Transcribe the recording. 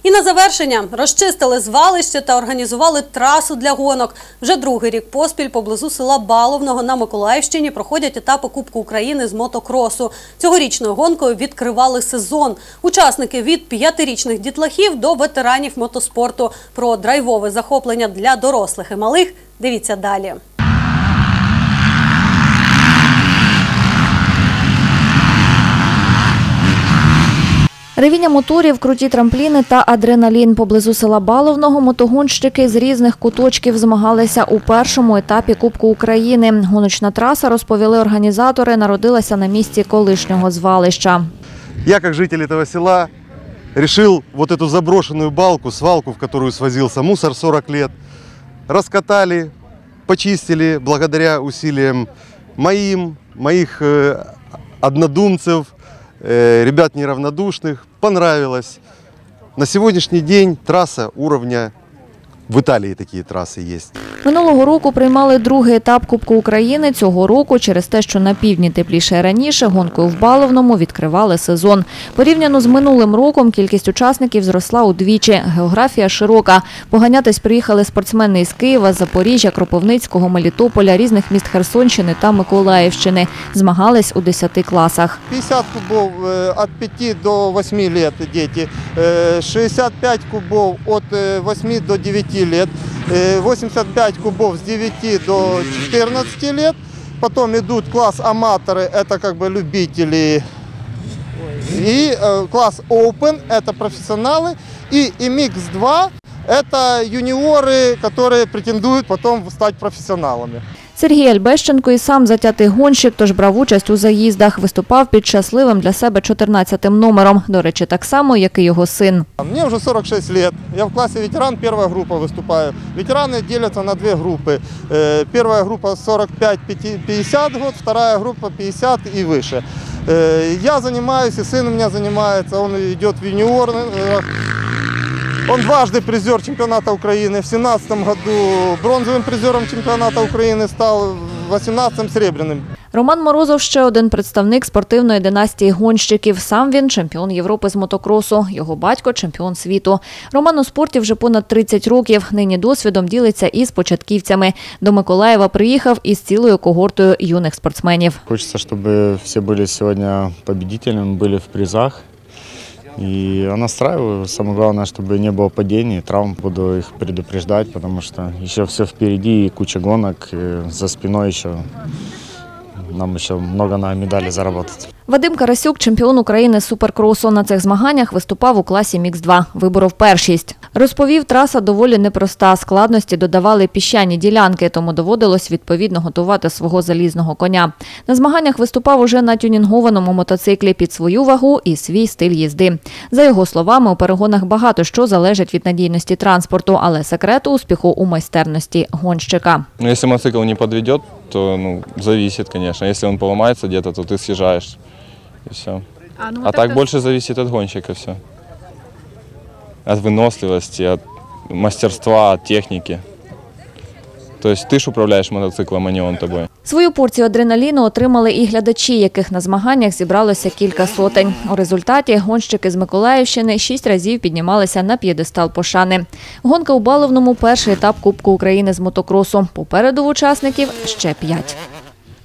І на завершення розчистили звалище та організували трасу для гонок. Вже другий рік поспіль поблизу села Баловного на Миколаївщині проходять етапи Кубку України з мотокросу. Цьогорічною гонкою відкривали сезон. Учасники від 5-річних дітлахів до ветеранів мотоспорту. Про драйвове захоплення для дорослих і малих дивіться далі. Ревіння моторів, круті трампліни та адреналін. Поблизу села Баловного мотогонщики з різних куточків змагалися у першому етапі Кубку України. Гоночна траса, розповіли організатори, народилася на місці колишнього звалища. Я, как житель этого села, решил вот эту заброшенную балку, свалку, в которую свозился мусор 40 лет, раскатали, почистили благодаря усилиям моих однодумцев, ребят неравнодушных. Понравилось. На сегодняшний день трасса уровня, в Италии такие трассы есть. Минулого року приймали другий етап Кубку України. Цього року, через те, що на півдні тепліше раніше, гонкою в Баловному відкривали сезон. Порівняно з минулим роком кількість учасників зросла удвічі. Географія широка. Поганятись приїхали спортсмени із Києва, Запоріжжя, Кропивницького, Мелітополя, різних міст Херсонщини та Миколаївщини. Змагались у 10 класах. 50 кубов від 5 до 8 років діти, 65 кубов від 8 до 9 років, 85 кубов с 9 до 14 лет. Потом идут класс аматоры, это как бы любители. И класс Open, это профессионалы. И Mix-2, это юниоры, которые претендуют потом стать профессионалами. Сергій Альбещенко і сам затятий гонщик, тож брав участь у заїздах. Виступав під щасливим для себе 14-м номером. До речі, так само, як і його син. Мені вже 46 років. Я в класі ветеран, перша група виступаю. Ветерани діляться на дві групи. Перша група 45-50 год, вторая група 50 і вище. Я займаюся, сын у меня занимается, он идет в юниор. Он дважды призер чемпионата Украины. В 2017 году бронзовым призером чемпионата Украины стал, в 2018 серебряным. Роман Морозов – ще один представник спортивної династії гонщиків. Сам він – чемпіон Європи з мотокросу. Його батько – чемпіон світу. Роман у спорті вже понад 30 років. Нині досвідом ділиться із початківцями. До Миколаєва приїхав із цілою когортою юних спортсменів. Хочеться, щоб всі були сьогодні победителями, були в призах. И я настраиваю. Самое главное, чтобы не было падений, травм. Буду их предупреждать, потому что еще все впереди, и куча гонок, и за спиной еще нам еще много на медали заработать. Вадим Карасюк – чемпіон України з суперкросу. На цих змаганнях виступав у класі Мікс-2. Виборов першість. Розповів, траса доволі непроста. Складності додавали піщані ділянки, тому доводилось відповідно готувати свого залізного коня. На змаганнях виступав уже на тюнінгованому мотоциклі під свою вагу і свій стиль їзди. За його словами, у перегонах багато що залежить від надійності транспорту, але секрет успіху у майстерності гонщика. Якщо мотоцикл не підведе, то залежить, звісно. Якщо він поламається десь, то ти з'їжджаєш. И все. А так больше зависит от гонщика все. От выносливости, от мастерства, от техники. То есть ты ж управляешь мотоциклом, а не он тобой. Свою порцію адреналіну отримали і глядачі, яких на змаганнях зібралося кілька сотень. У результаті гонщики з Миколаївщини 6 разів піднімалися на п'єдестал пошани. Гонка у Баловному – перший етап Кубку України з мотокросу. Попереду в учасників ще 5.